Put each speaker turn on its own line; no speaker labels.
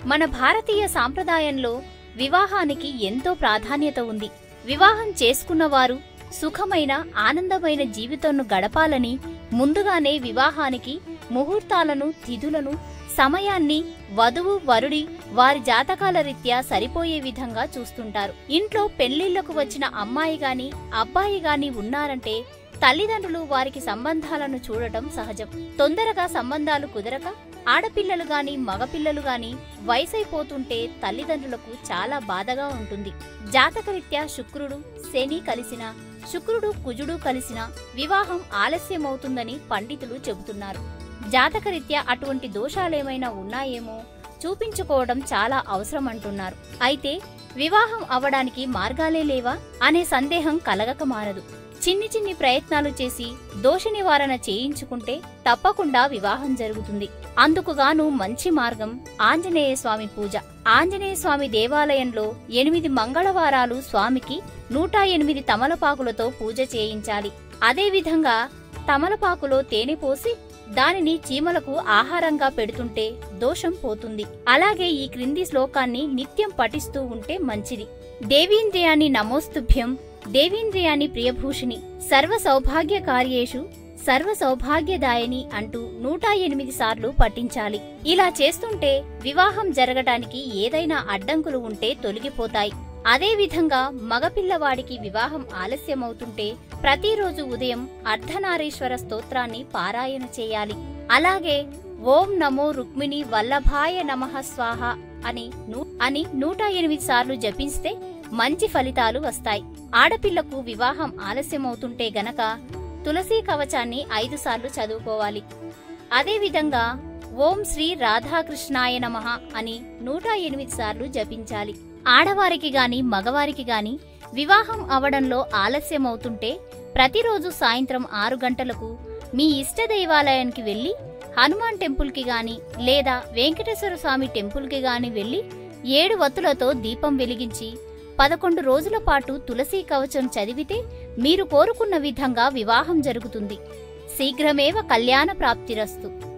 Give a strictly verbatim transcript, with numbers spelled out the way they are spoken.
మన భారతీయ సాంప్రదాయంలో వివాహానికి ఎంతో ప్రాధాన్యత ఉంది. వివాహం చేసుకున్నవారు సుఖమైన ఆనందమైన జీవితాన్ని గడపాలని ముందుగానే వివాహానికి ముహూర్తాలను, తిథులను, సమయాన్ని వధువు వరుడి వారి జాతకాల రీత్యా సరిపోయే విధంగా చూస్తుంటారు. ఇంట్లో పెళ్లిళ్లకు వచ్చిన అమ్మాయి గాని అబ్బాయి గాని ఉన్నారంటే తల్లిదండ్రులు వారికి సంబంధాలను చూడటం సహజం. తొందరగా సంబంధాలు కుదరక ఆడపిల్లలు గాని మగపిల్లలు గాని వయసైపోతుంటే తల్లిదండ్రులకు చాలా బాధగా ఉంటుంది. జాతకరీత్యా శుక్రుడు శని కలిసిన, శుక్రుడు కుజుడు కలిసిన వివాహం ఆలస్యమవుతుందని పండితులు చెబుతున్నారు. జాతకరీత్యా అటువంటి దోషాలేమైనా ఉన్నాయేమో చూపించుకోవడం చాలా అవసరం అంటున్నారు. అయితే వివాహం అవడానికి మార్గాలే లేవా అనే సందేహం కలగక మారదు. చిన్ని చిన్ని ప్రయత్నాలు చేసి దోష నివారణ చేయించుకుంటే తప్పకుండా వివాహం జరుగుతుంది. అందుకుగాను మంచి మార్గం ఆంజనేయ స్వామి పూజ. ఆంజనేయ స్వామి దేవాలయంలో ఎనిమిది మంగళవారాలు స్వామికి నూట ఎనిమిది తమలపాకులతో పూజ చేయించాలి. అదేవిధంగా తమలపాకులో తేనె పోసి దానిని చీమలకు ఆహారంగా పెడుతుంటే దోషం పోతుంది. అలాగే ఈ క్రింది శ్లోకాన్ని నిత్యం పఠిస్తూ ఉంటే మంచిది. దేవీంద్రియాన్ని నమోస్తుభ్యం, దేవీంద్రియాన్ని ప్రియభూషిణి, సర్వ సౌభాగ్య కార్యేషు సర్వ సౌభాగ్యదాయని అంటూ నూట ఎనిమిది సార్లు పఠించాలి. ఇలా చేస్తుంటే వివాహం జరగటానికి ఏదైనా అడ్డంకులు ఉంటే తొలగిపోతాయి. అదేవిధంగా మగపిల్లవాడికి వివాహం ఆలస్యమవుతుంటే ప్రతిరోజు ఉదయం అర్ధనారీశ్వర స్తోత్రాన్ని పారాయణ చేయాలి. అలాగే ఓం నమో రుక్మిణి వల్లభాయ నమః స్వాహ అని అని నూట ఎనిమిది సార్లు జపిస్తే మంచి ఫలితాలు వస్తాయి. ఆడపిల్లకు వివాహం ఆలస్యమవుతుంటే గనక తులసీ కవచాన్ని ఐదు సార్లు చదువుకోవాలి. అదేవిధంగా ఓం శ్రీ రాధాకృష్ణాయ నమః అని నూట ఎనిమిది సార్లు జపించాలి. ఆడవారికి గాని మగవారికి గాని వివాహం అవడంలో ఆలస్యమవుతుంటే ప్రతిరోజు సాయంత్రం ఆరు గంటలకు మీ ఇష్ట దైవాలయానికి వెళ్లి హనుమాన్ టెంపుల్కి గాని లేదా వెంకటేశ్వర స్వామి టెంపుల్కి గాని వెళ్లి ఏడు వత్తులతో దీపం వెలిగించి పదకొండు రోజుల పాటు తులసీ కవచం చదివితే మీరు కోరుకున్న విధంగా వివాహం జరుగుతుంది. శీఘ్రమేవ కళ్యాణ ప్రాప్తిరస్తు.